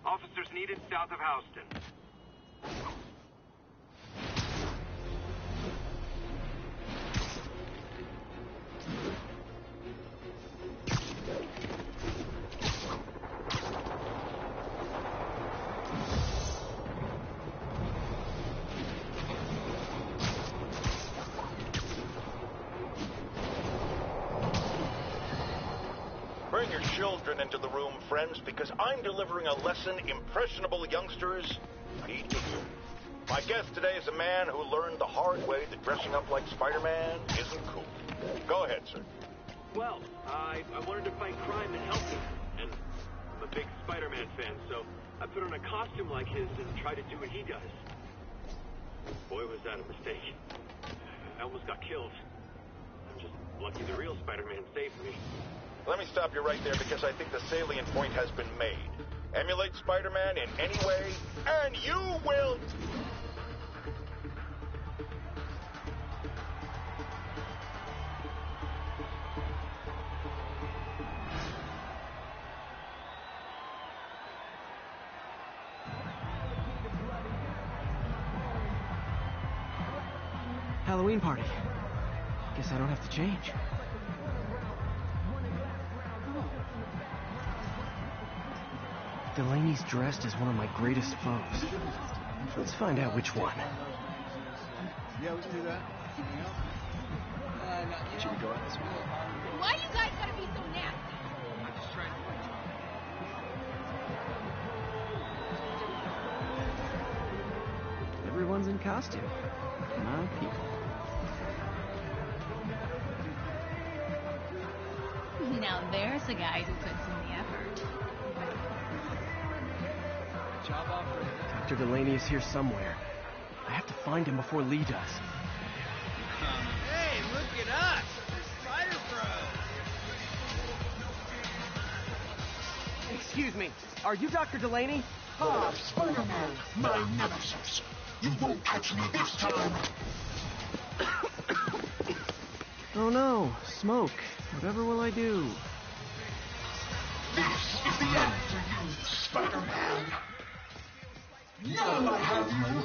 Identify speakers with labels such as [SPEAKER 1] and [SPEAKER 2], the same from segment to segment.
[SPEAKER 1] Officers needed south of Houston.
[SPEAKER 2] Bring your children into the room, friends, because I'm delivering a lesson impressionable youngsters need to hear. My guest today is a man who learned the hard way that dressing up like Spider-Man isn't cool. Go ahead, sir.
[SPEAKER 1] Well, I wanted to fight crime and help him, and I'm a big Spider-Man fan, so I put on a costume like his and tried to do what he does. Boy, was that a mistake. I almost got killed. I'm just lucky the real Spider-Man saved me.
[SPEAKER 2] Let me stop you right there because I think the salient point has been made. Emulate Spider-Man in any way, and you will...
[SPEAKER 3] Halloween party. Guess I don't have to change. Delaney's dressed as one of my greatest foes. Let's find out which one.
[SPEAKER 4] Yeah, we can do that. Anything else? Should we go out this way?
[SPEAKER 5] Why you guys gotta be so nasty?
[SPEAKER 4] I'm just trying to...
[SPEAKER 3] Everyone's in costume. My people.
[SPEAKER 5] Now there's a guy who puts in the effort.
[SPEAKER 4] Job offer.
[SPEAKER 3] Dr. Delaney is here somewhere. I have to find him before Lee does.
[SPEAKER 4] Hey, look at us! Spider Bros!
[SPEAKER 3] Excuse me, are you Dr. Delaney?
[SPEAKER 6] Ah, Spider-Man, my nemesis. You won't catch me this time.
[SPEAKER 3] Oh no, smoke. Whatever will I do?
[SPEAKER 6] This is the end for you, Spider-Man. Now I have you.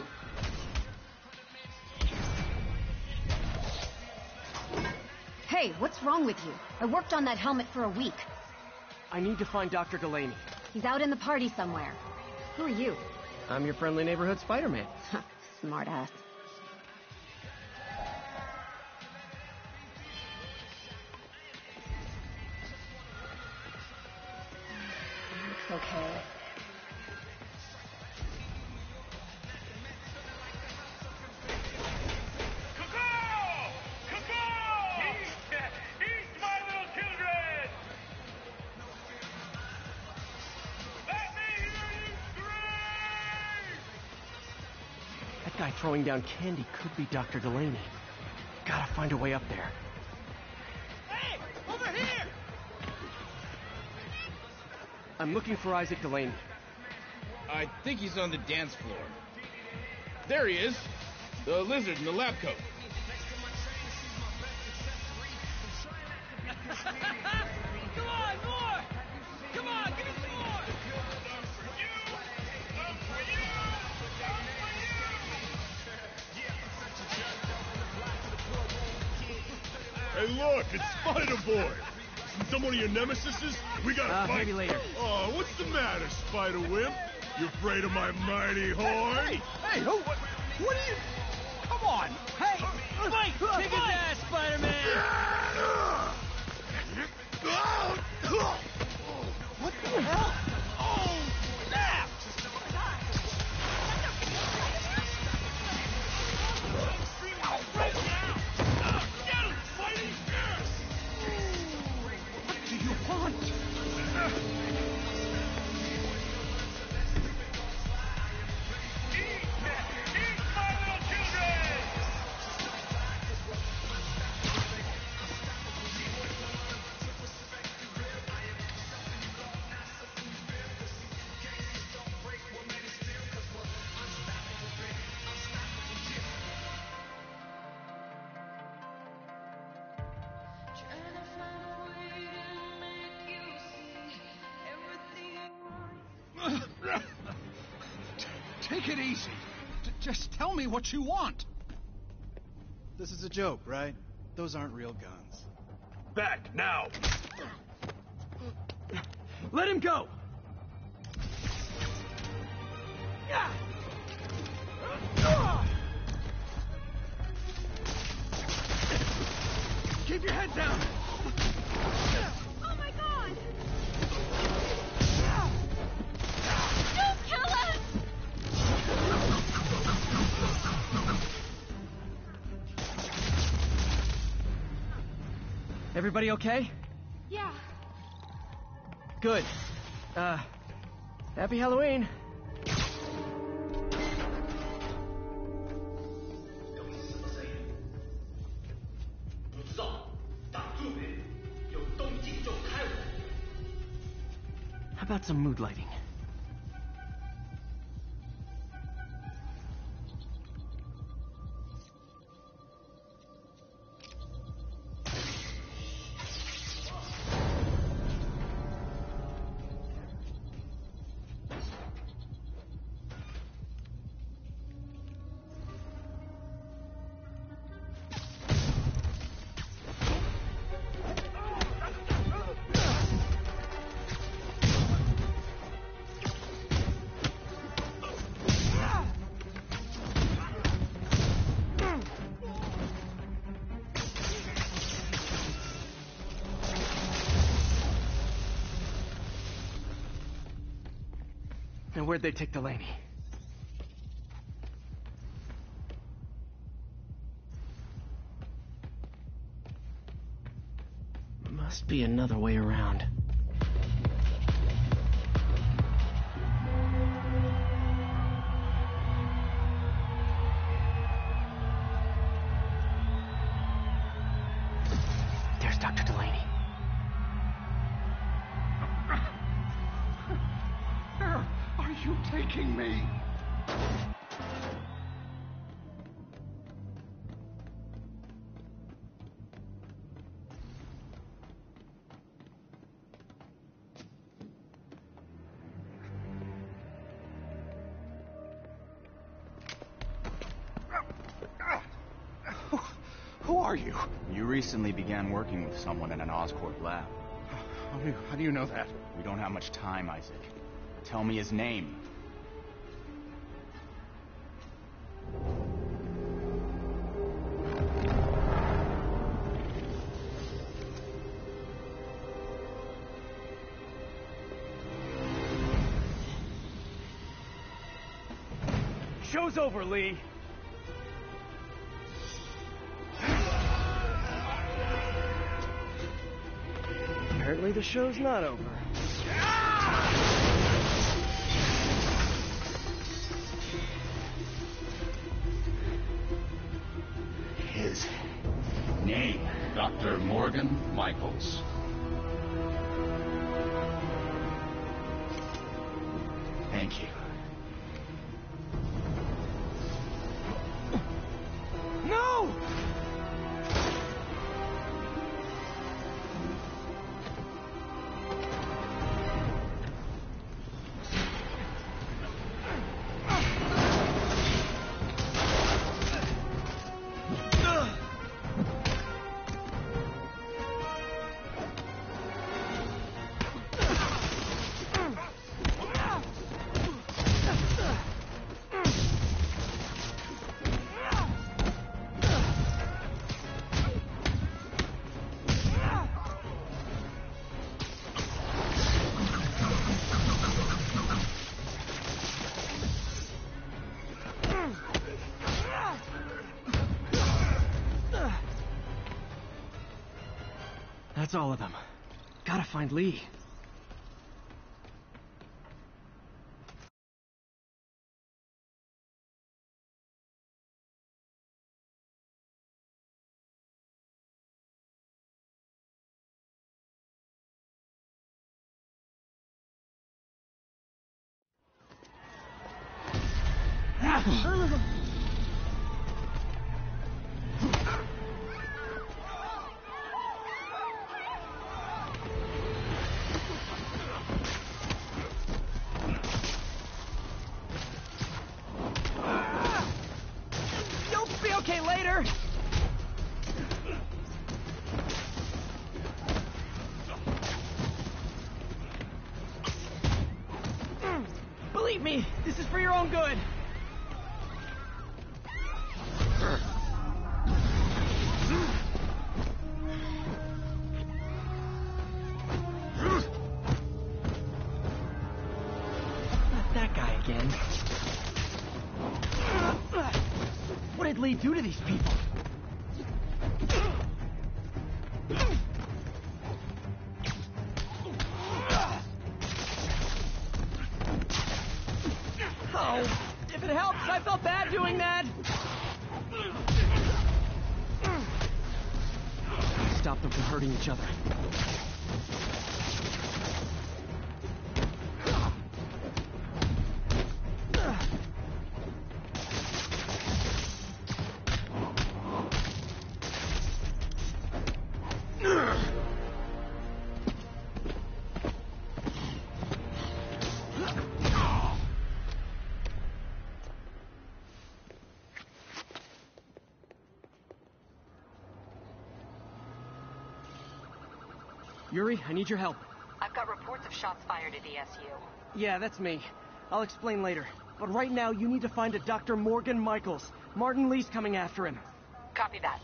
[SPEAKER 7] Hey, what's wrong with you? I worked on that helmet for a week.
[SPEAKER 3] I need to find Dr. Delaney.
[SPEAKER 7] He's out in the party somewhere. Who are you?
[SPEAKER 3] I'm your friendly neighborhood Spider-Man.
[SPEAKER 7] Smartass. Looks okay.
[SPEAKER 1] Eat my little children! Let me hear you scream!
[SPEAKER 3] That guy throwing down candy could be Dr. Delaney. Gotta find a way up there.
[SPEAKER 4] Hey! Over here!
[SPEAKER 3] I'm looking for Isaac Delaney.
[SPEAKER 8] I think he's on the dance floor. There he is. The lizard in the lab coat.
[SPEAKER 4] Come on, more! Come on, give me some more!
[SPEAKER 9] Hey, look, it's Spider-Boy. Isn't someone of your nemesises? We gotta fight.
[SPEAKER 3] Maybe later.
[SPEAKER 9] Oh, what's the matter, Spider-Wimp? You afraid of my mighty horn?
[SPEAKER 4] Hey, what are you... Come on! Hey! Fight! Kick his ass, Spider-Man! What the hell? Oh, snap! Right now! Get him, Spidey! What do you want?
[SPEAKER 1] Eat my little children!
[SPEAKER 4] take it easy. Just tell me what you want.
[SPEAKER 10] This is a joke, right? Those aren't real guns.
[SPEAKER 9] Back, now!
[SPEAKER 3] Let him go! Keep your head down!
[SPEAKER 5] Oh my god! Don't kill us!
[SPEAKER 3] Everybody okay?
[SPEAKER 5] Yeah.
[SPEAKER 3] Good. Happy Halloween. How about some mood lighting? And where'd they take Delaney? Must be another way around. There's Dr. Delaney.
[SPEAKER 4] Where are you taking me? Who are you?
[SPEAKER 11] You recently began working with someone in an Oscorp lab.
[SPEAKER 4] How do you know that?
[SPEAKER 11] We don't have much time, Isaac. Tell me his name.
[SPEAKER 3] Show's over, Lee. Apparently the show's not over.
[SPEAKER 12] His name, Dr. Morgan Michaels. Thank you.
[SPEAKER 3] No! That's all of them. Gotta find Lee. believe me, this is for your own good. Not that guy again. What did Lee do to these people? Oh, if it helps, I felt bad doing that. Stop them from hurting each other. Yuri, I need your help.
[SPEAKER 13] I've got reports of shots fired at ESU.
[SPEAKER 3] Yeah, that's me. I'll explain later. But right now, you need to find a Dr. Morgan Michaels. Martin Lee's coming after him.
[SPEAKER 13] Copy that.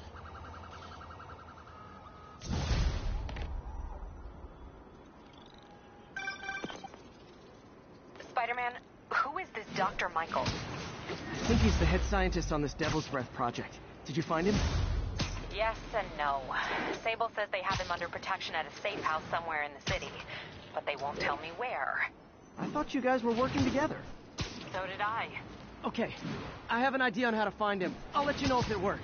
[SPEAKER 13] Spider-Man, who is this Dr. Michaels?
[SPEAKER 3] I think he's the head scientist on this Devil's Breath project. Did you find him?
[SPEAKER 13] Yes and no. Sable says they have him under protection at a safe house somewhere in the city, but they won't tell me where.
[SPEAKER 3] I thought you guys were working together.
[SPEAKER 13] So did I.
[SPEAKER 3] Okay, I have an idea on how to find him. I'll let you know if it works.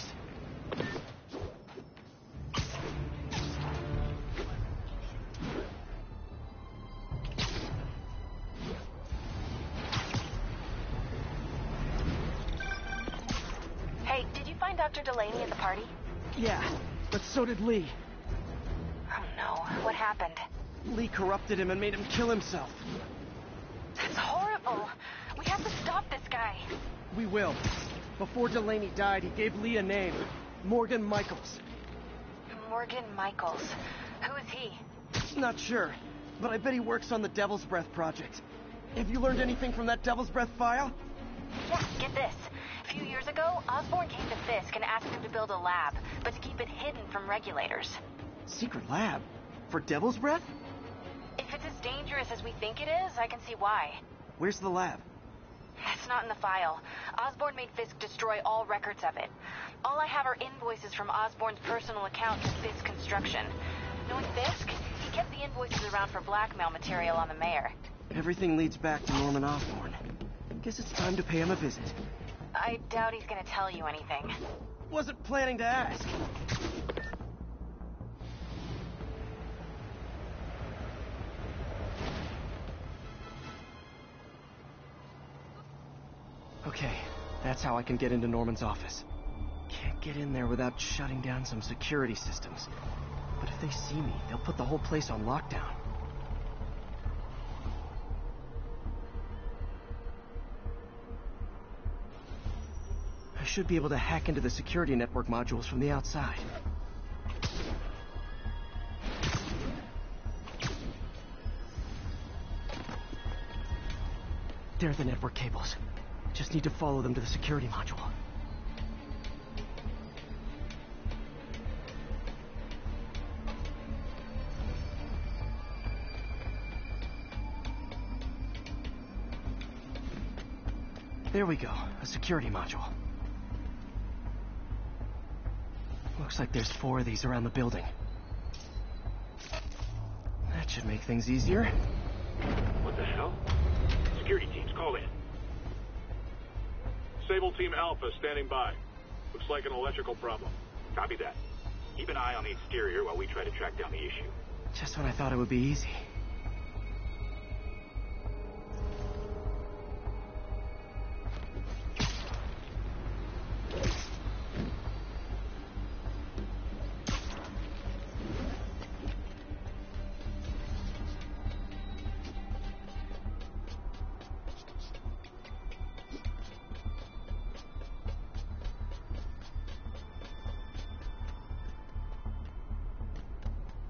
[SPEAKER 13] Hey, did you find Dr. Delaney at the party?
[SPEAKER 3] Yeah, but so did Lee.
[SPEAKER 13] Oh no, what happened?
[SPEAKER 3] Lee corrupted him and made him kill himself.
[SPEAKER 13] That's horrible. We have to stop this guy.
[SPEAKER 3] We will. Before Delaney died, he gave Lee a name. Morgan Michaels.
[SPEAKER 13] Morgan Michaels. Who is he?
[SPEAKER 3] Not sure, but I bet he works on the Devil's Breath project. Have you learned anything from that Devil's Breath file?
[SPEAKER 13] Yeah, get this. A few years ago, Osborn came to Fisk and asked him to build a lab, but to keep it hidden from regulators.
[SPEAKER 3] Secret lab? For Devil's Breath?
[SPEAKER 13] If it's as dangerous as we think it is, I can see why.
[SPEAKER 3] Where's the lab?
[SPEAKER 13] It's not in the file. Osborn made Fisk destroy all records of it. All I have are invoices from Osborn's personal account to Fisk Construction. Knowing Fisk, he kept the invoices around for blackmail material on the mayor.
[SPEAKER 3] Everything leads back to Norman Osborn. Guess it's time to pay him a visit.
[SPEAKER 13] I doubt he's gonna tell you anything.
[SPEAKER 3] Wasn't planning to ask. Okay, that's how I can get into Norman's office. Can't get in there without shutting down some security systems. But if they see me, they'll put the whole place on lockdown. I should be able to hack into the security network modules from the outside. There are the network cables. Just need to follow them to the security module. There we go, a security module. Looks like there's 4 of these around the building. That should make things easier.
[SPEAKER 1] What the hell? Security teams, call in.
[SPEAKER 9] Sable Team Alpha standing by. Looks like an electrical problem.
[SPEAKER 1] Copy that. Keep an eye on the exterior while we try to track down the issue.
[SPEAKER 3] Just when I thought it would be easy.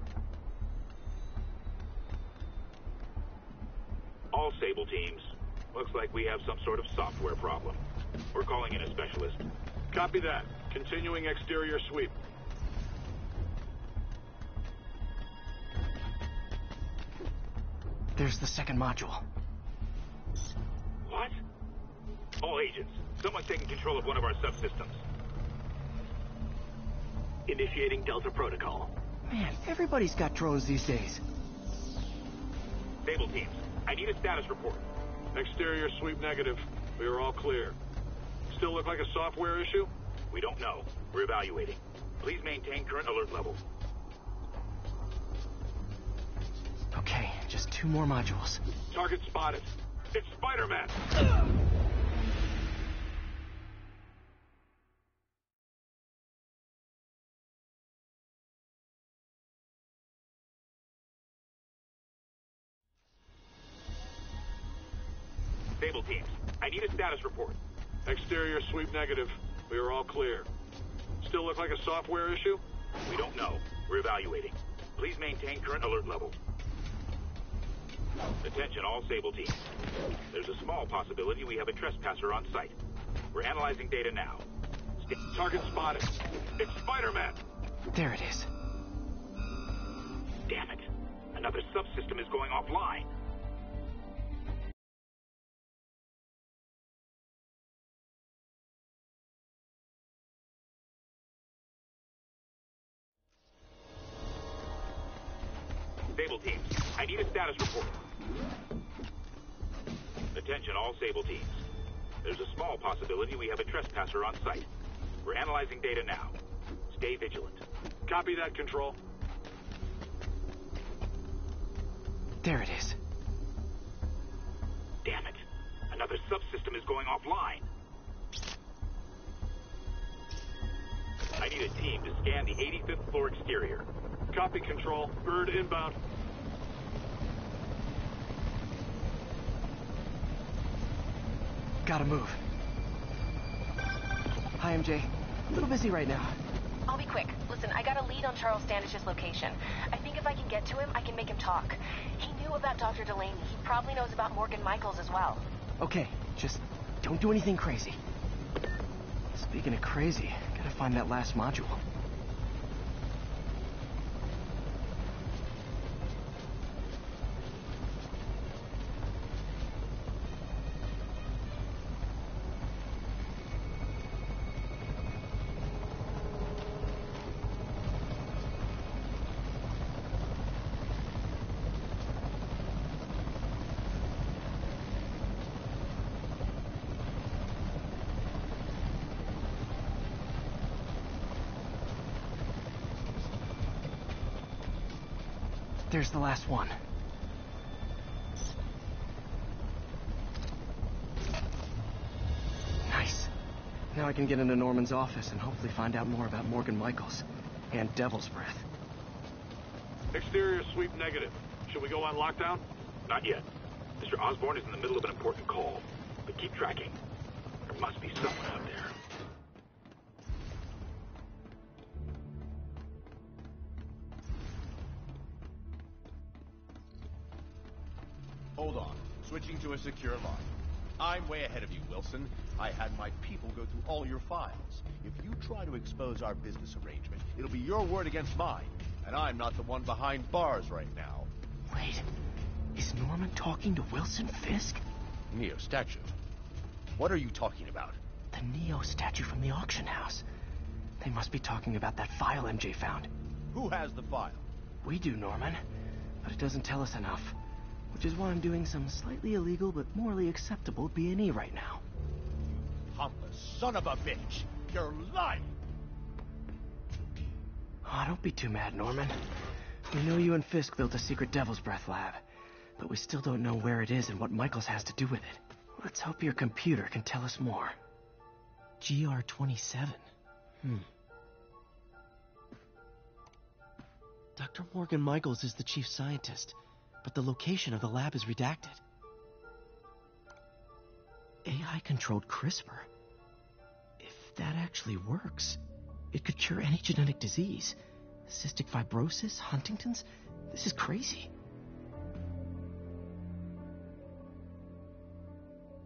[SPEAKER 1] All Sable teams,
[SPEAKER 2] Looks like we have some sort of software problem. We're calling in a specialist.
[SPEAKER 9] Copy that. Continuing exterior sweep.
[SPEAKER 3] There's the second module.
[SPEAKER 2] What? All agents, someone's taking control of one of our subsystems.
[SPEAKER 1] Initiating Delta Protocol.
[SPEAKER 3] Man, everybody's got drones these days.
[SPEAKER 2] Stable teams, I need a status report.
[SPEAKER 9] Exterior sweep negative. We are all clear. Still look like a software issue?
[SPEAKER 2] We don't know. We're evaluating. Please maintain current alert level.
[SPEAKER 3] Okay, just 2 more modules.
[SPEAKER 9] Target spotted.
[SPEAKER 2] It's Spider-Man! Stable teams, I need a status report.
[SPEAKER 9] Exterior sweep negative. We are all clear. Still look like a software issue?
[SPEAKER 2] We don't know. We're evaluating. Please maintain current alert level. Attention all Sable teams. There's a small possibility we have a trespasser on site. We're analyzing data now.
[SPEAKER 9] Target spotted.
[SPEAKER 2] It's Spider-Man!
[SPEAKER 3] There it is.
[SPEAKER 2] Damn it. Another subsystem is going offline. Sable teams, I need a status report. Attention all Sable teams. There's a small possibility we have a trespasser on site. We're analyzing data now. Stay vigilant.
[SPEAKER 9] Copy that, Control.
[SPEAKER 3] There it is.
[SPEAKER 2] Damn it. Another subsystem is going offline. I need a team to scan the 85th floor exterior.
[SPEAKER 9] Copy, Control. Bird inbound.
[SPEAKER 3] Gotta move. Hi, MJ. A little busy right now.
[SPEAKER 13] I'll be quick. Listen, I got a lead on Charles Standish's location. I think if I can get to him, I can make him talk. He knew about Dr. Delaney. He probably knows about Morgan Michaels as well.
[SPEAKER 3] Okay, just don't do anything crazy. Speaking of crazy, gotta find that last module. There's the last one. Nice. Now I can get into Norman's office and hopefully find out more about Morgan Michaels and Devil's Breath.
[SPEAKER 9] Exterior sweep negative. Should we go on lockdown?
[SPEAKER 2] Not yet. Mr. Osborn is in the middle of an important call. But keep tracking. There must be someone out there.
[SPEAKER 14] Hold on. Switching to a secure line. I'm way ahead of you, Wilson. I had my people go through all your files. If you try to expose our business arrangement, it'll be your word against mine. And I'm not the one behind bars right now.
[SPEAKER 3] Wait. Is Norman talking to Wilson Fisk?
[SPEAKER 14] Neo statue. What are you talking about?
[SPEAKER 3] The Neo statue from the auction house. They must be talking about that file MJ found.
[SPEAKER 14] Who has the file?
[SPEAKER 3] We do, Norman. But it doesn't tell us enough. Which is why I'm doing some slightly illegal but morally acceptable B&E right now.
[SPEAKER 14] Pompous son of a bitch! You're lying!
[SPEAKER 3] Oh, don't be too mad, Norman. We know you and Fisk built a secret Devil's Breath lab, but we still don't know where it is and what Michaels has to do with it. Let's hope your computer can tell us more. GR-27. Dr. Morgan Michaels is the chief scientist, but the location of the lab is redacted. AI-controlled CRISPR. If that actually works, it could cure any genetic disease. Cystic fibrosis, Huntington's. This is crazy.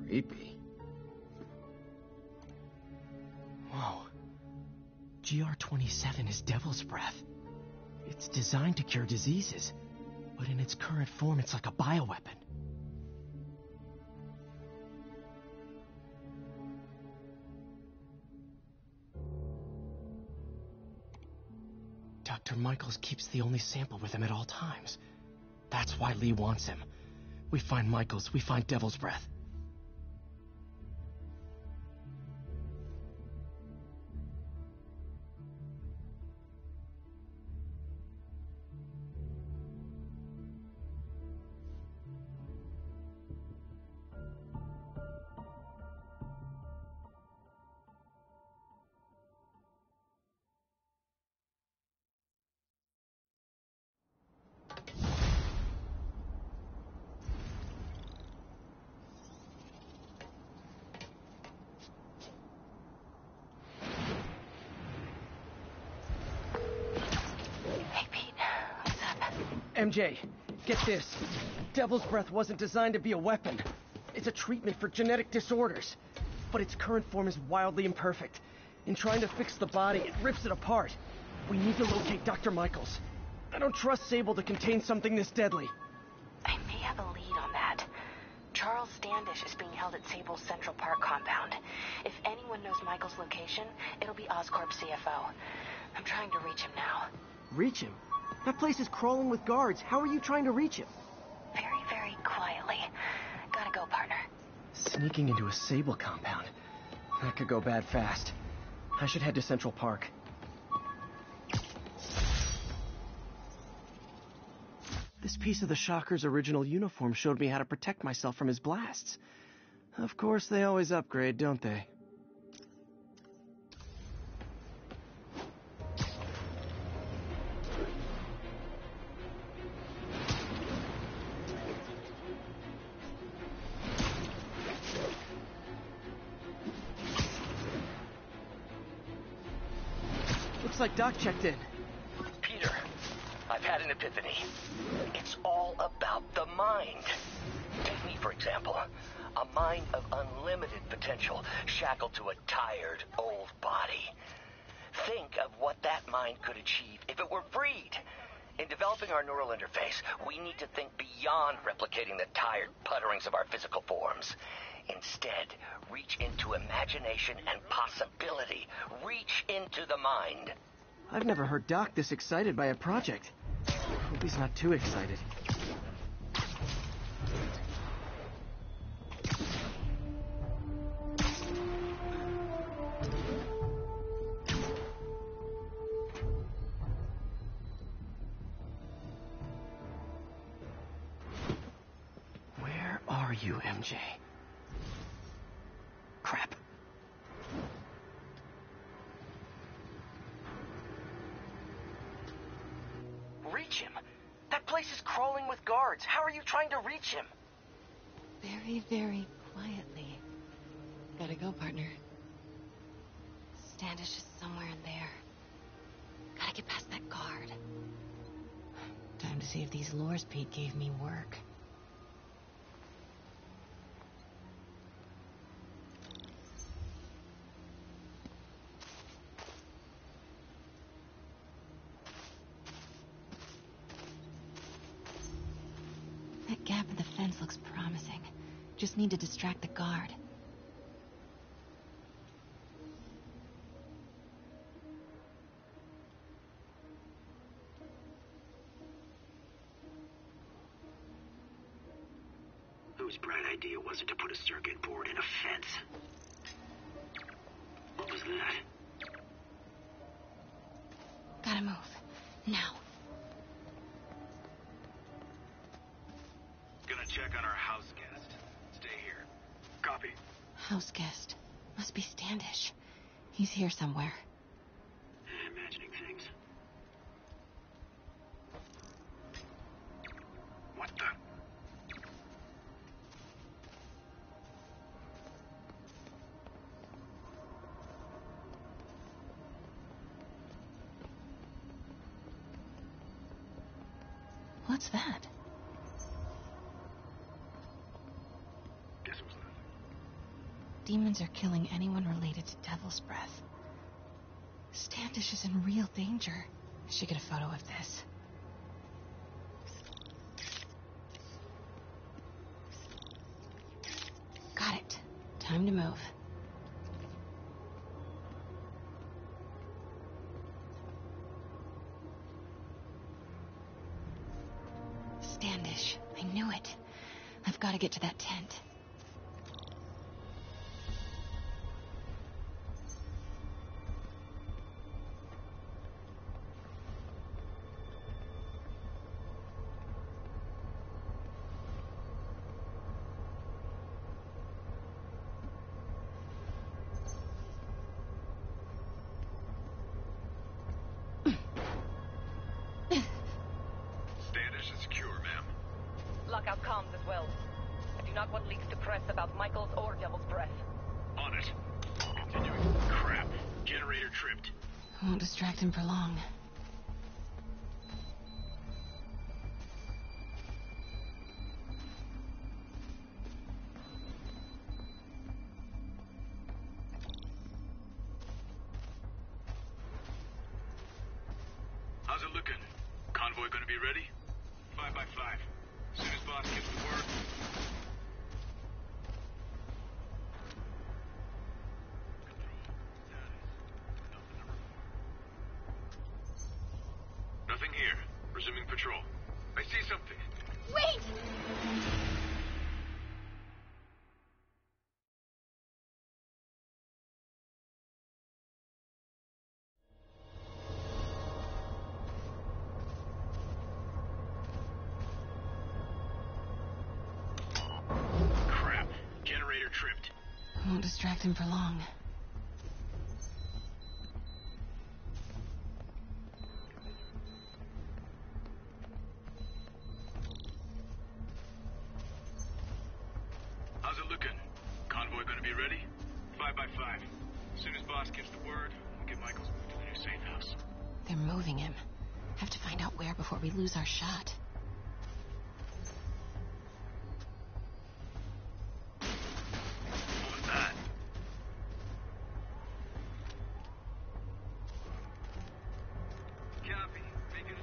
[SPEAKER 3] Creepy. Whoa. GR-27 is Devil's Breath. It's designed to cure diseases, but in its current form, it's like a bioweapon. Dr. Michaels keeps the only sample with him at all times. That's why Lee wants him. We find Michaels, we find Devil's Breath. MJ, get this. Devil's Breath wasn't designed to be a weapon. It's a treatment for genetic disorders. But its current form is wildly imperfect. In trying to fix the body, it rips it apart. We need to locate Dr. Michaels. I don't trust Sable to contain something this deadly.
[SPEAKER 13] I may have a lead on that. Charles Standish is being held at Sable's Central Park compound. If anyone knows Michael's location, it'll be Oscorp's CFO. I'm trying to reach him now.
[SPEAKER 3] Reach him? That place is crawling with guards. How are you trying to reach him?
[SPEAKER 13] Very, very quietly. Gotta go, partner.
[SPEAKER 3] Sneaking into a Sable compound. That could go bad fast. I should head to Central Park. This piece of the Shocker's original uniform showed me how to protect myself from his blasts. Of course, they always upgrade, don't they? Looks like Doc checked in.
[SPEAKER 15] Peter, I've had an epiphany. It's all about the mind. Take me, for example. A mind of unlimited potential, shackled to a tired, old body. Think of what that mind could achieve if it were freed. In developing our neural interface, we need to think beyond replicating the tired putterings of our physical forms. Instead, reach into imagination and possibility. Reach into the mind.
[SPEAKER 3] I've never heard Doc this excited by a project. Hope he's not too excited. Where are you, MJ? Crap.
[SPEAKER 15] Reach him? That place is crawling with guards. How are you trying to reach him?
[SPEAKER 13] Very, very quietly. Gotta go, partner. Standish is somewhere in there. Gotta get past that guard. Time to see if these lures Pete gave me work. That gap in the fence looks promising. Just need to distract the guard.
[SPEAKER 16] Whose bright idea was it to put a circuit board in a fence? What was that?
[SPEAKER 13] Gotta move. Now.
[SPEAKER 16] Gonna check on our house guest. Stay here. Copy.
[SPEAKER 13] House guest. Must be Standish. He's here somewhere.
[SPEAKER 16] Imagining things. What the?
[SPEAKER 13] What's that?
[SPEAKER 16] Guess it was nothing.
[SPEAKER 13] Demons are killing anyone related to Devil's Breath. Standish is in real danger. I should get a photo of this. Got it. Time to move. Standish. I knew it. I've got to get to that tent.
[SPEAKER 17] Standish is secure, ma'am.
[SPEAKER 15] Lockout comms as well. I do not want leaks to press about Michaels or Devil's Breath.
[SPEAKER 17] On it. Continuing. Crap. Generator tripped.
[SPEAKER 13] I won't distract him for long.
[SPEAKER 17] How's it looking? Convoy gonna be ready? 5 by 5. As soon as boss gives the word. Nothing here. Resuming patrol. I see something.
[SPEAKER 7] Wait!
[SPEAKER 17] Crap. Generator tripped.
[SPEAKER 13] I won't distract him for long.
[SPEAKER 17] How's it looking? Convoy gonna be ready? 5 by 5. As soon as boss gives the word, we'll get Michaels moved to the new safe house.
[SPEAKER 13] They're moving him. Have to find out where before we lose our shot.
[SPEAKER 17] What was that? Copy. Making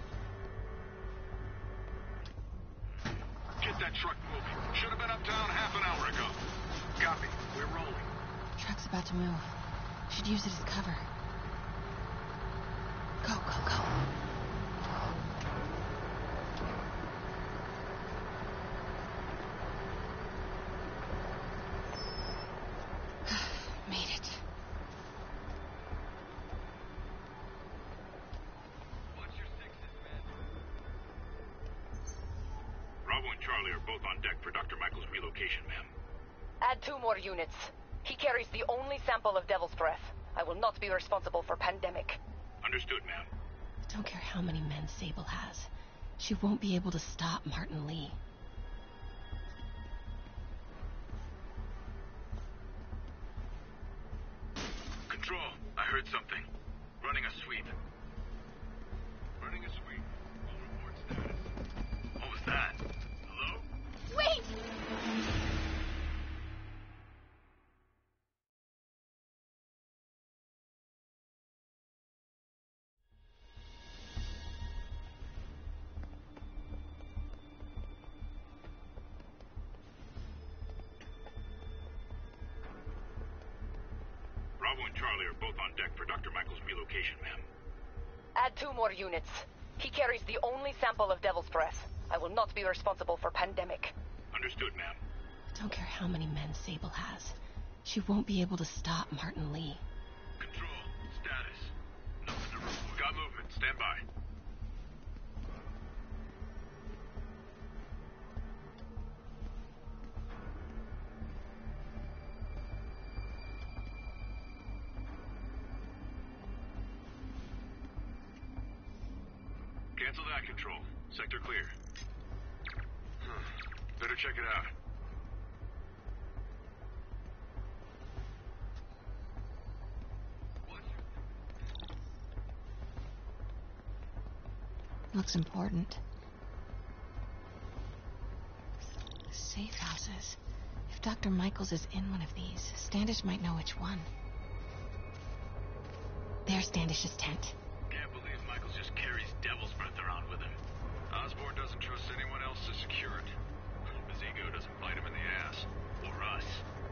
[SPEAKER 17] a... Get that truck moving. Should have been uptown half an hour ago. Copy. We're rolling.
[SPEAKER 13] Truck's about to move. Should use it as cover. Go, go, go. Made it.
[SPEAKER 17] Watch your sixes, man. Bravo and Charlie are both on deck for Dr. Michael's relocation, ma'am.
[SPEAKER 15] Add 2 more units. He carries the only sample of Devil's Breath. I will not be responsible for pandemic.
[SPEAKER 17] Understood, ma'am.
[SPEAKER 13] Don't care how many men Sable has. She won't be able to stop Martin Lee.
[SPEAKER 17] Control, I heard something. Running a sweep. Running a sweep. All report status. What was that? Hello?
[SPEAKER 7] Wait!
[SPEAKER 17] Bravo and Charlie are both on deck for Dr. Michael's relocation, ma'am.
[SPEAKER 15] Add 2 more units. He carries the only sample of Devil's Breath. I will not be responsible for pandemic.
[SPEAKER 17] Understood, ma'am.
[SPEAKER 13] Don't care how many men Sable has. She won't be able to stop Martin Lee.
[SPEAKER 17] Control, status. Nothing to report. We got movement. Stand by. Cancel that, Control. Sector clear. Better check it out.
[SPEAKER 13] Looks important. Safe houses. If Dr. Michaels is in one of these, Standish might know which one. There's Standish's tent.
[SPEAKER 17] Can't believe Michaels just carries Devil's Breath around with him. Osborn doesn't trust anyone else to secure it. His ego doesn't bite him in the ass. Or us.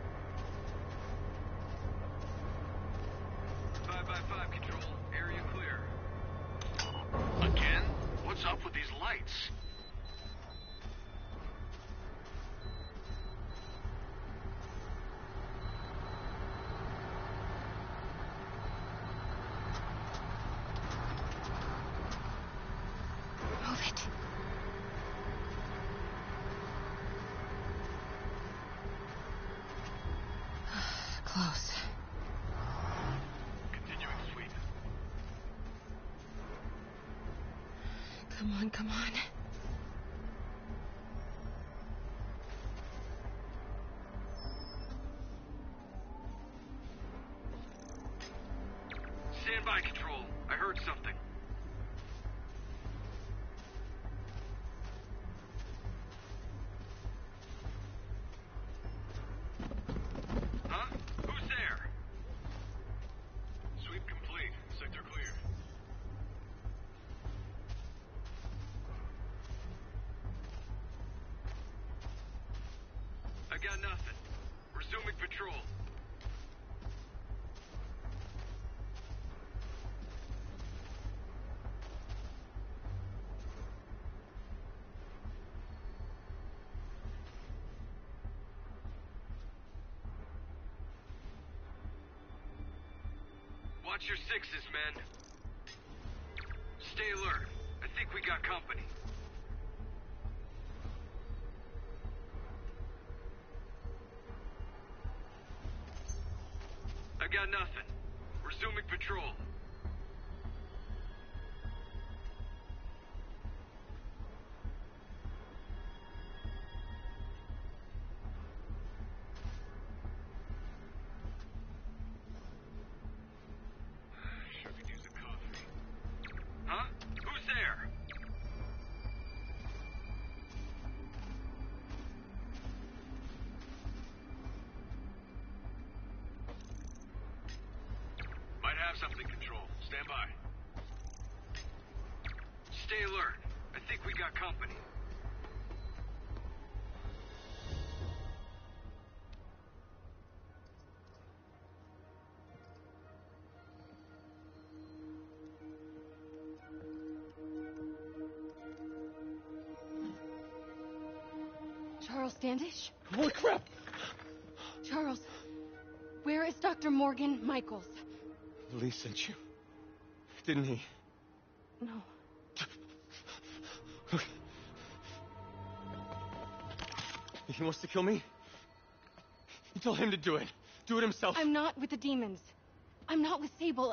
[SPEAKER 17] 5x5 control. Area clear. Again? What's up with these lights?
[SPEAKER 13] Move it. Close.
[SPEAKER 17] Continuing sweep.
[SPEAKER 13] Come on, come on.
[SPEAKER 17] Stand by, control. I heard something. Huh? Who's there? Sweep complete. Sector cleared. I got nothing. Resuming patrol. Watch your sixes, men. Stay alert. I think we got company. I got nothing. Resuming patrol. Sure could use a coffee. Huh? Who's there? Might have something, control. Stand by. Stay alert. I think we got company.
[SPEAKER 7] Charles Standish?
[SPEAKER 3] Holy crap!
[SPEAKER 7] Charles, where is Dr. Morgan Michaels?
[SPEAKER 3] Lee sent you. Didn't he?
[SPEAKER 7] No.
[SPEAKER 3] Look. He wants to kill me? You tell him to do it. Do it himself.
[SPEAKER 7] I'm not with the demons. I'm not with Sable.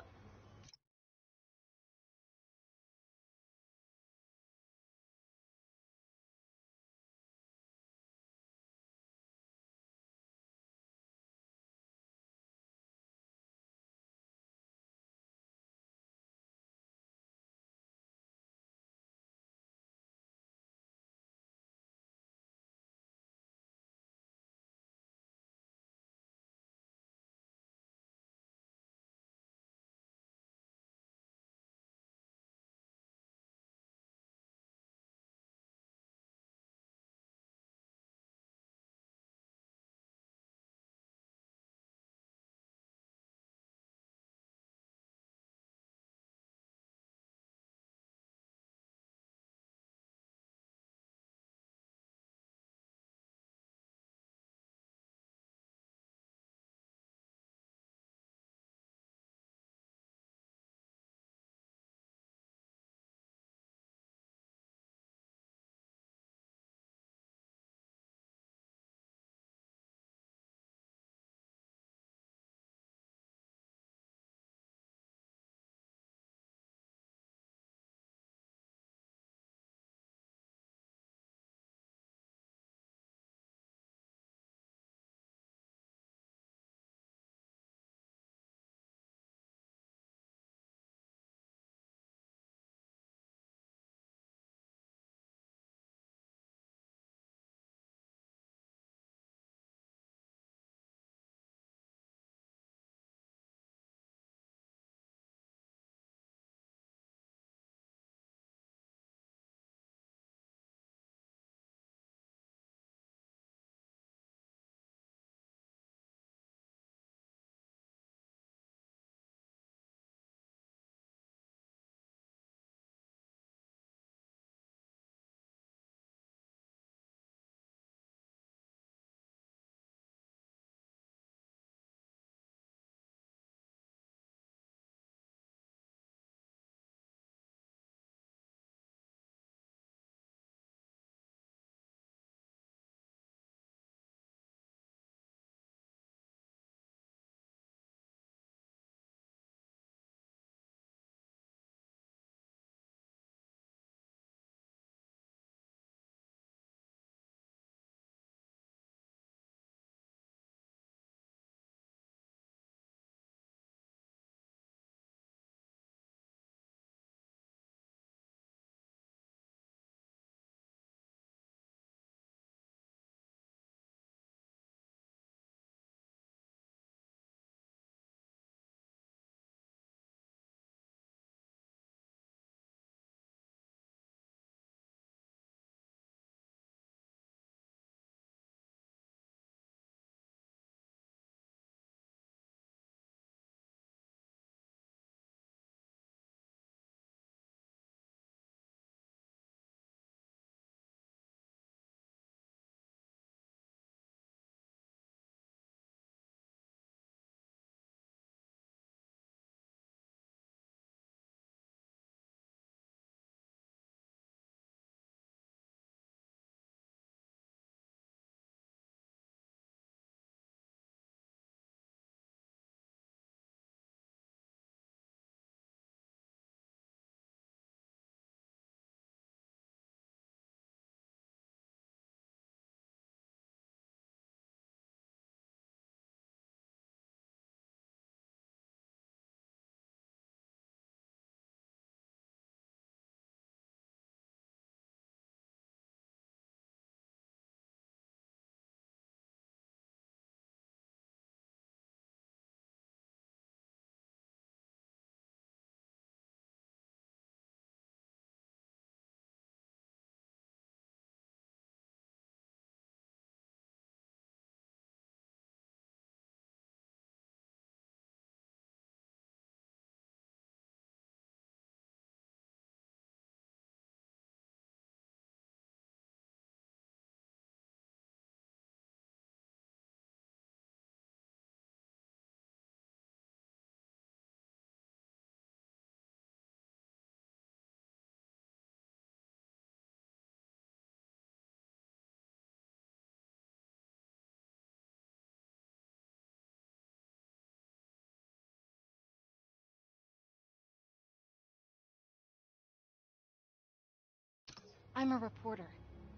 [SPEAKER 7] I'm a reporter.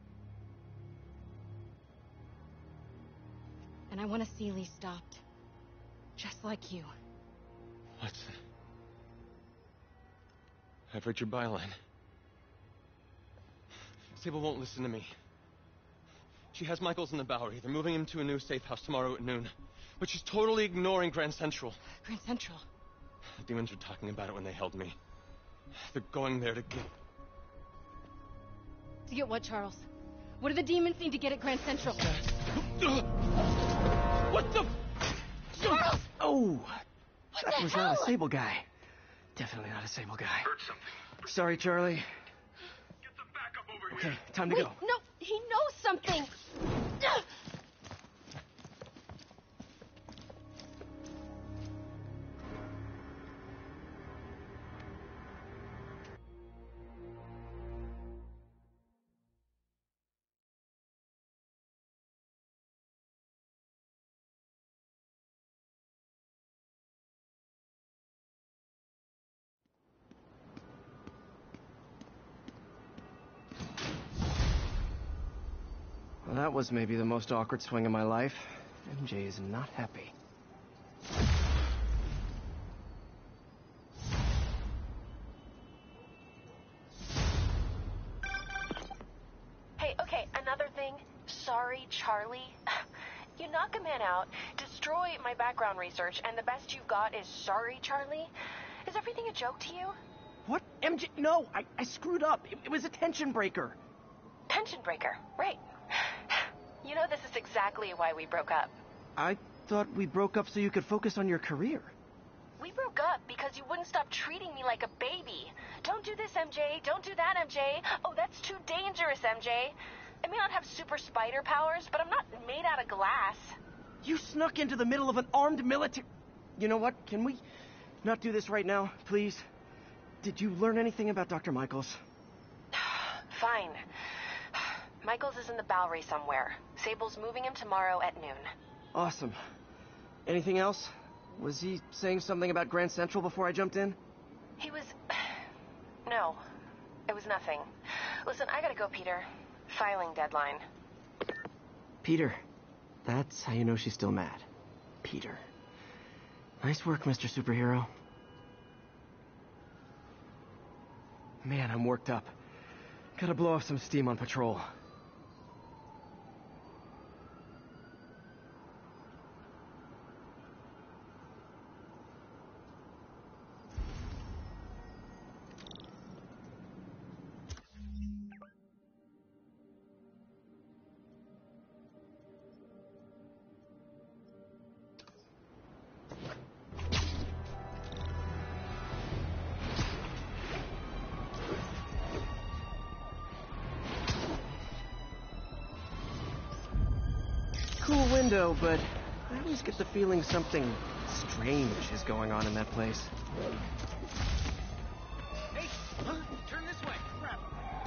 [SPEAKER 7] And I want to see Lee stopped. Just like you.
[SPEAKER 18] Watson. I've read your byline. Sable won't listen to me. She has Michaels in the Bowery. They're moving him to a new safe house tomorrow at noon. But she's totally ignoring Grand Central.
[SPEAKER 7] Grand Central?
[SPEAKER 18] The demons were talking about it when they held me. They're going there to get...
[SPEAKER 7] To get what, Charles? What do the demons need to get at Grand Central?
[SPEAKER 18] What the...
[SPEAKER 7] Charles!
[SPEAKER 3] Oh! That was not a Sable guy. Definitely not a Sable guy.
[SPEAKER 17] Heard something.
[SPEAKER 3] Sorry, Charlie.
[SPEAKER 17] Get the backup over
[SPEAKER 3] Okay,
[SPEAKER 17] here.
[SPEAKER 3] time to
[SPEAKER 7] Wait,
[SPEAKER 3] go.
[SPEAKER 7] no, he knows something!
[SPEAKER 3] Well, that was maybe the most awkward swing of my life. MJ is not happy.
[SPEAKER 13] Hey, okay, another thing. Sorry, Charlie. You knock a man out, destroy my background research, and the best you've got is sorry, Charlie? Is everything a joke to you?
[SPEAKER 3] What? MJ? No, I screwed up. It was a tension breaker.
[SPEAKER 13] Tension breaker, right. You know, this is exactly why we broke up.
[SPEAKER 3] I thought we broke up so you could focus on your career.
[SPEAKER 13] We broke up because you wouldn't stop treating me like a baby. Don't do this, MJ. Don't do that, MJ. Oh, that's too dangerous, MJ. I may not have super spider powers, but I'm not made out of glass.
[SPEAKER 3] You snuck into the middle of an armed military... You know what? Can we not do this right now, please? Did you learn anything about Dr. Michaels?
[SPEAKER 13] Fine. Michaels is in the Bowery somewhere. Sable's moving him tomorrow at noon.
[SPEAKER 3] Awesome. Anything else? Was he saying something about Grand Central before I jumped in?
[SPEAKER 13] He was... No. It was nothing. Listen, I gotta go, Peter. Filing deadline.
[SPEAKER 3] Peter. That's how you know she's still mad. Peter. Nice work, Mr. Superhero. Man, I'm worked up. Gotta blow off some steam on patrol. Cool window, but I always get the feeling something strange is going on in that place.
[SPEAKER 4] Hey, turn this way. Crap.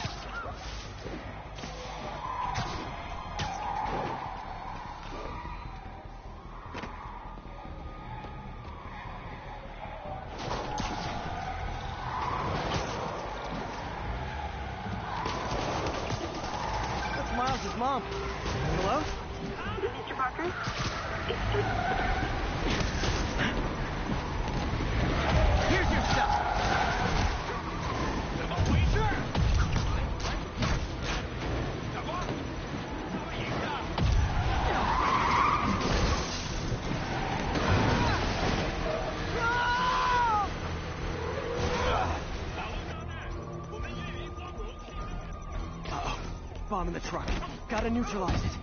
[SPEAKER 3] That's Miles' mom. Hello?
[SPEAKER 13] Mr. Parker?
[SPEAKER 4] Here's your stuff. Waiter!
[SPEAKER 3] Uh-oh. Bomb in the truck. Gotta neutralize it.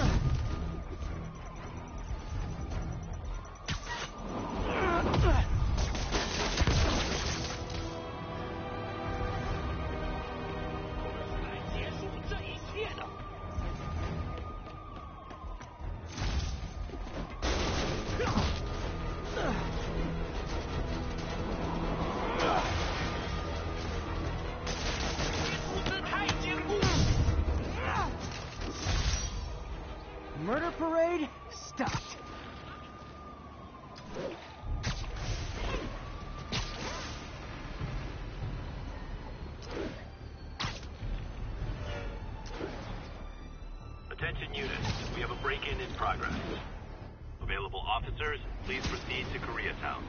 [SPEAKER 3] Murder parade stopped.
[SPEAKER 1] Attention units, we have a break-in in progress. Available officers, please proceed to Koreatown.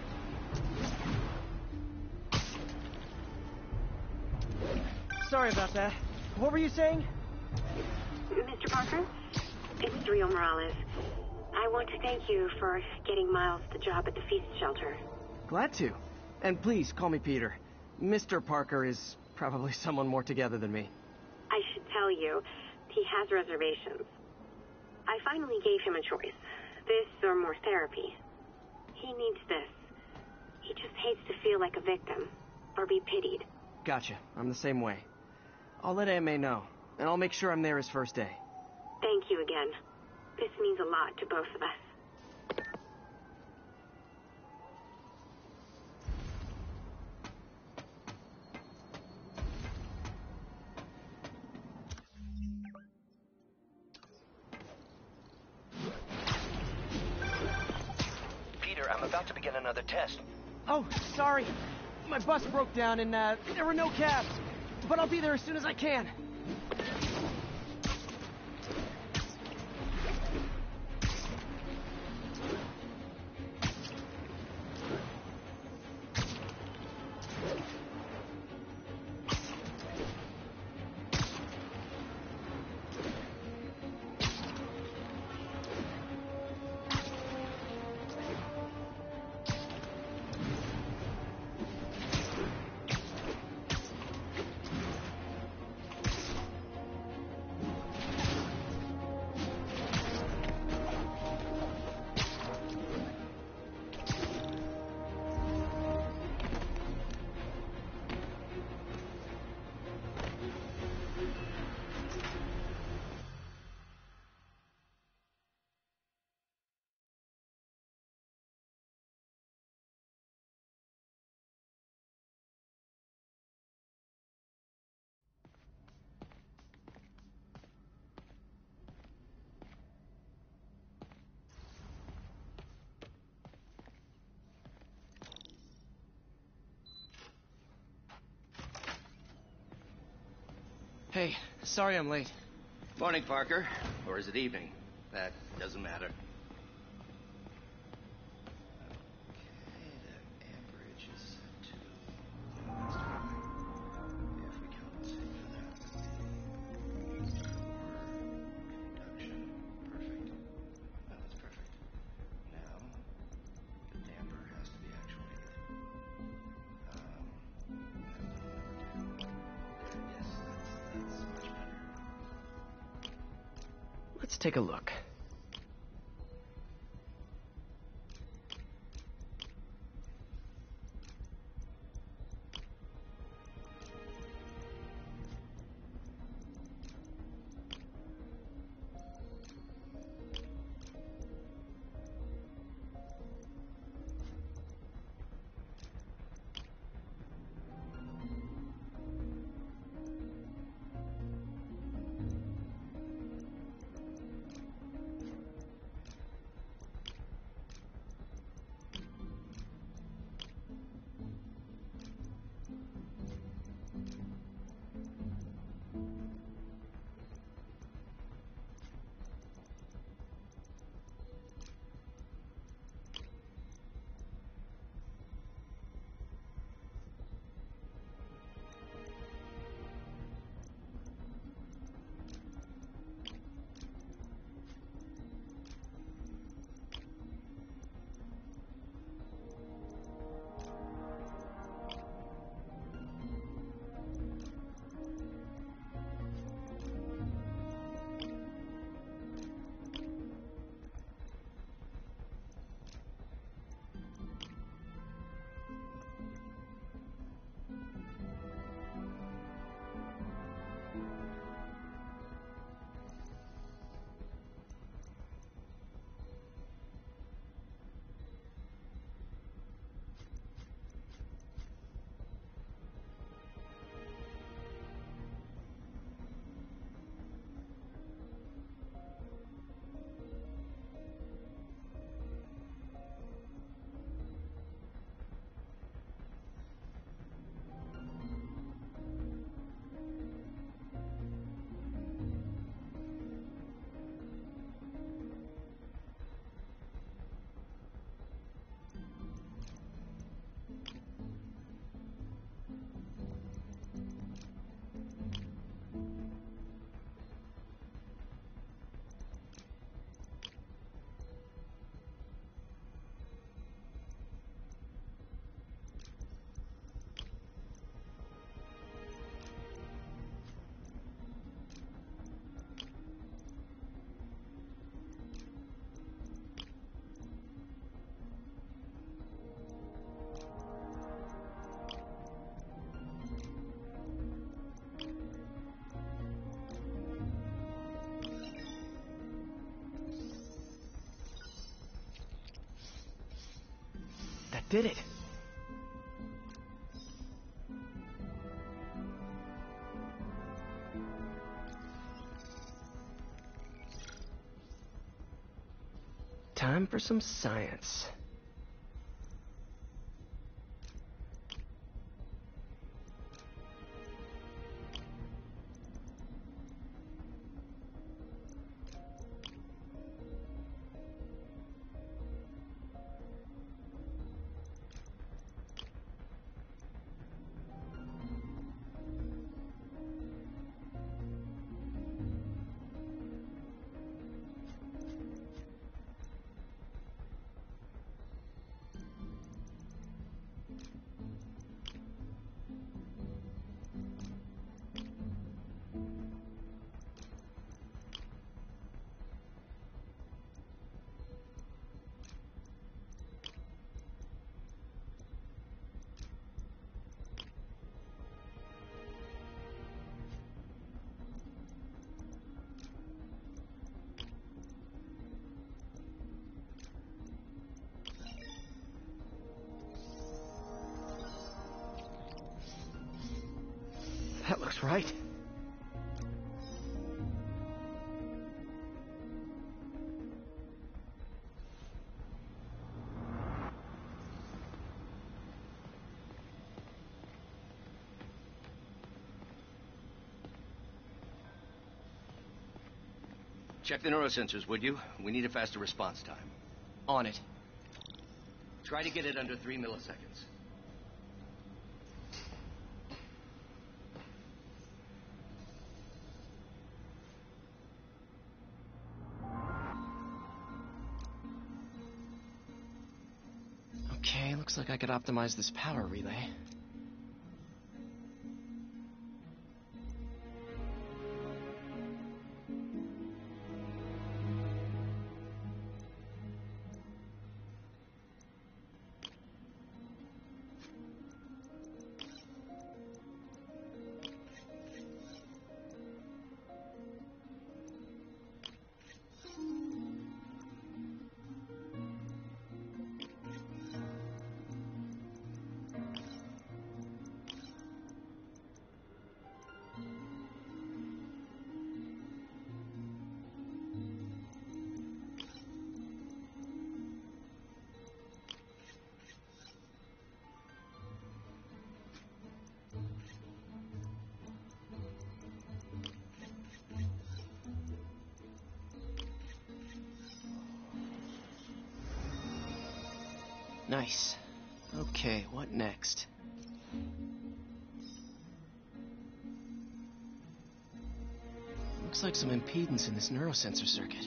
[SPEAKER 3] Sorry about that. What were you saying?
[SPEAKER 19] Mr. Parker, it's Rio Morales. I want to thank you for getting Miles the job at the feast shelter.
[SPEAKER 3] Glad to. And please, call me Peter. Mr. Parker is probably someone more together than me.
[SPEAKER 19] I should tell you, he has reservations. I finally gave him a choice. This or more therapy. He needs this. He just hates to feel like a victim, or be pitied.
[SPEAKER 3] Gotcha. I'm the same way. I'll let AMA know, and I'll make sure I'm there his first day.
[SPEAKER 19] Thank you again. This means a lot to both of us.
[SPEAKER 15] Peter, I'm about to begin another test.
[SPEAKER 3] Oh, sorry. My bus broke down and there were no cabs. But I'll be there as soon as I can. Hey, sorry I'm late.
[SPEAKER 15] Morning, Parker. Or is it evening? That doesn't matter.
[SPEAKER 3] Let's take a look. did it. Time for some science. That looks right.
[SPEAKER 15] Check the neurosensors, would you? We need a faster response time.
[SPEAKER 3] On it.
[SPEAKER 15] Try to get it under 3 milliseconds.
[SPEAKER 3] Okay, looks like I could optimize this power relay. Nice. Okay, what next? Looks like some impedance in this neurosensor circuit.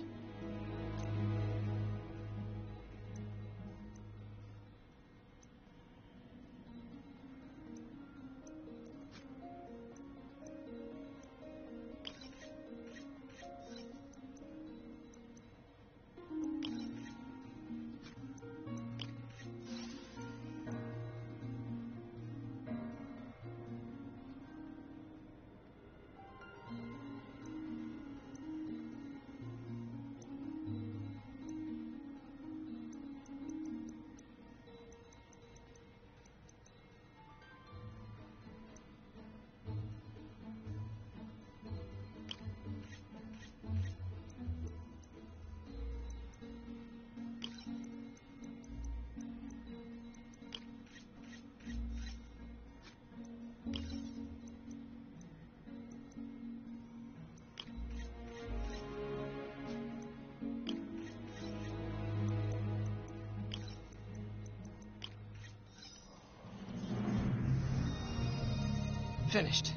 [SPEAKER 3] Finished.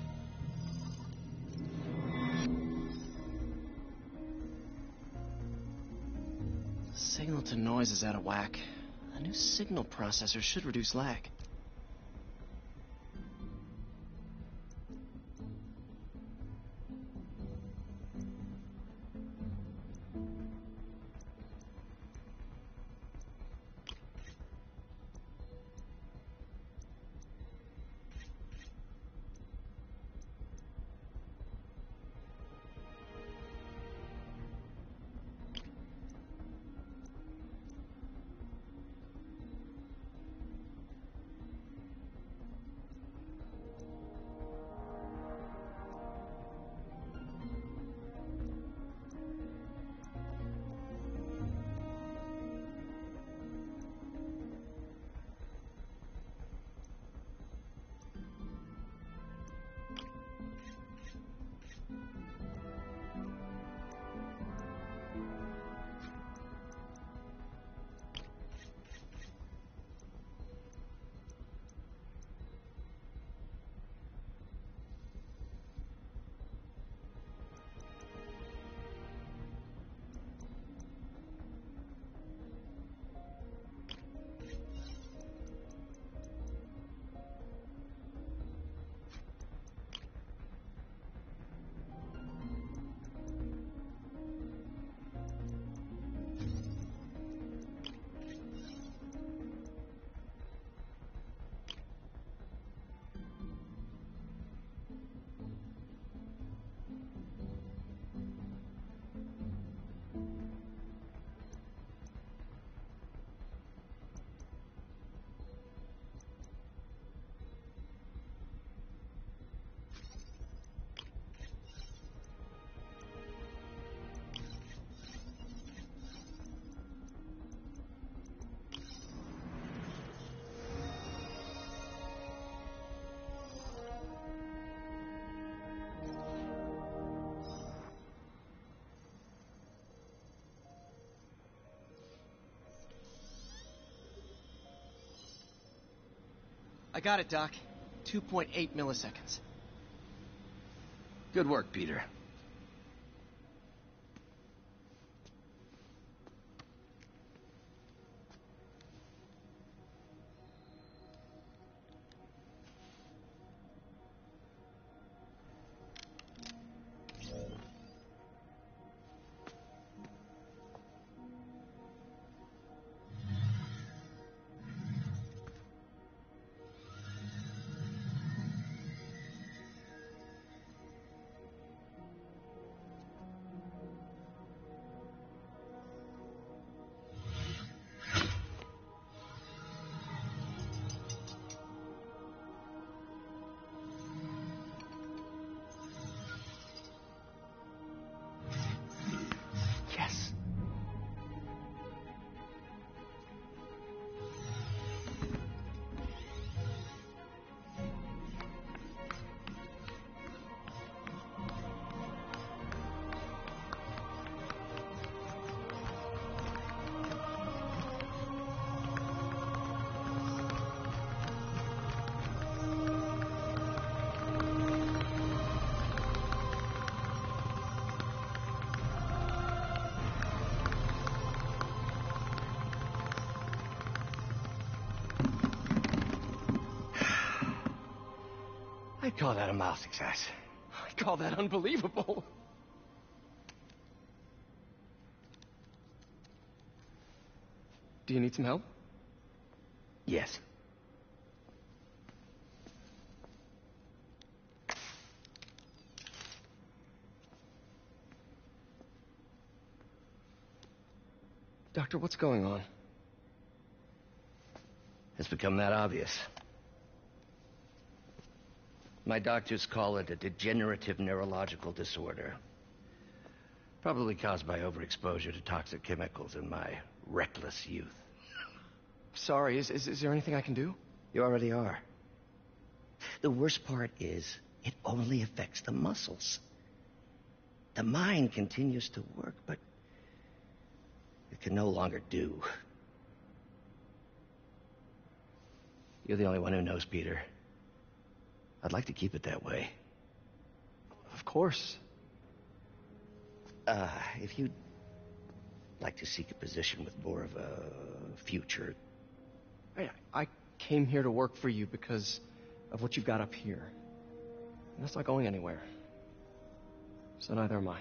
[SPEAKER 3] Signal to noise is out of whack. A new signal processor should reduce lag. I got it, Doc. 2.8 milliseconds.
[SPEAKER 20] Good work, Peter.
[SPEAKER 3] Yes.
[SPEAKER 20] I'd call that a mild success.
[SPEAKER 3] I call that unbelievable. Do you need some help?
[SPEAKER 20] Yes.
[SPEAKER 3] Doctor, what's going on?
[SPEAKER 20] It's become that obvious. My doctors call it a degenerative neurological disorder. Probably caused by overexposure to toxic chemicals in my reckless youth.
[SPEAKER 3] Sorry, is there anything I can do?
[SPEAKER 20] You already are. The worst part is, it only affects the muscles. The mind continues to work, but it can no longer do. You're the only one who knows, Peter. I'd like to keep it that way.
[SPEAKER 3] Of course.
[SPEAKER 20] If you'd like to seek a position with more of a future...
[SPEAKER 3] I came here to work for you because of what you've got up here. And that's not going anywhere. So neither am I.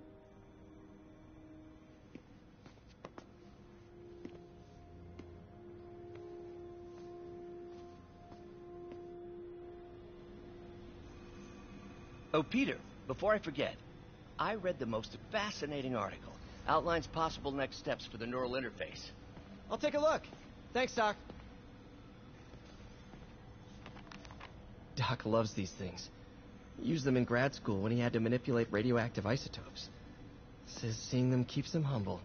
[SPEAKER 20] Oh, Peter, before I forget, I read the most fascinating article. Outlines possible next steps for the neural interface.
[SPEAKER 3] I'll take a look. Thanks, Doc. Doc loves these things. He used them in grad school when he had to manipulate radioactive isotopes. Says seeing them keeps him humble.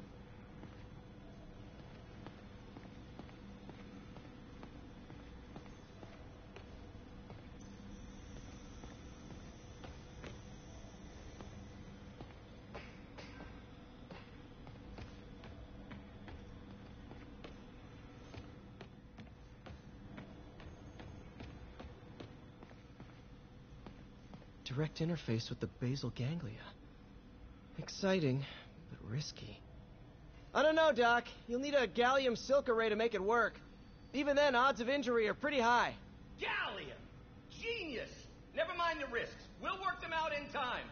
[SPEAKER 3] Direct interface with the basal ganglia. Exciting, but risky. I don't know, Doc. You'll need a gallium silk array to make it work. Even then, odds of injury are pretty high.
[SPEAKER 20] Gallium! Genius! Never mind the risks. We'll work them out in time.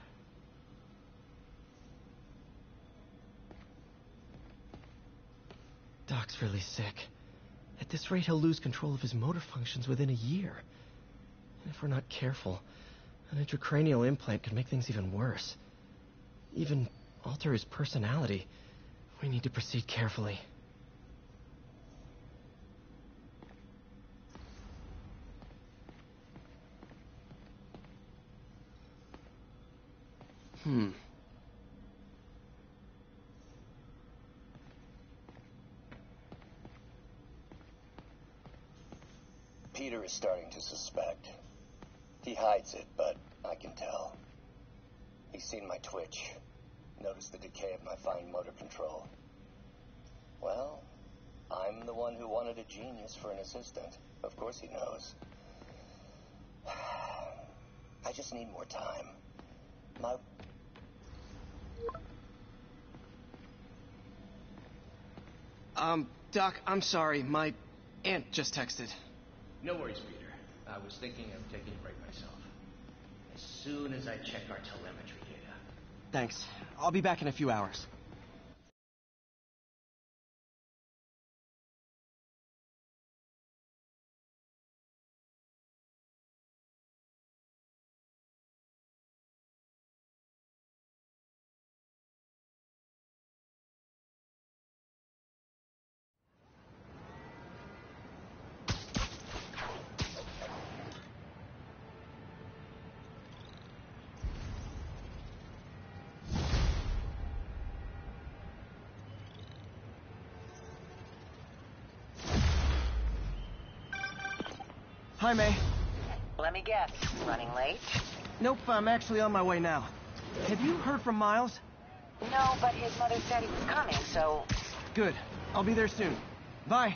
[SPEAKER 3] Doc's really sick. At this rate, he'll lose control of his motor functions within a year. And if we're not careful, an intracranial implant could make things even worse. Even alter his personality. We need to proceed carefully.
[SPEAKER 20] Peter is starting to suspect. He hides it, but I can tell. He's seen my twitch, noticed the decay of my fine motor control. Well, I'm the one who wanted a genius for an assistant. Of course he knows.
[SPEAKER 15] I just need more time. My...
[SPEAKER 3] Doc, I'm sorry. My aunt just texted.
[SPEAKER 20] No worries, Peter. I was thinking of taking a break myself. As soon as I check our telemetry data.
[SPEAKER 3] Thanks. I'll be back in a few hours. Hi, May.
[SPEAKER 21] Let me guess. Running late?
[SPEAKER 3] Nope, I'm actually on my way now. Have you heard from Miles?
[SPEAKER 21] No, but his mother said he was coming, so...
[SPEAKER 3] Good. I'll be there soon. Bye.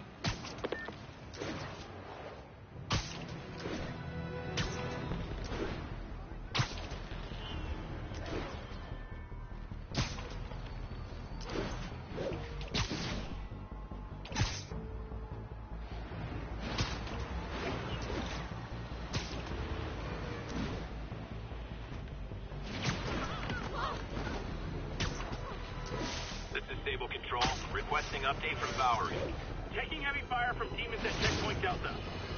[SPEAKER 1] Stable Control, requesting update from Bowery. Taking heavy fire from demons at Checkpoint Delta.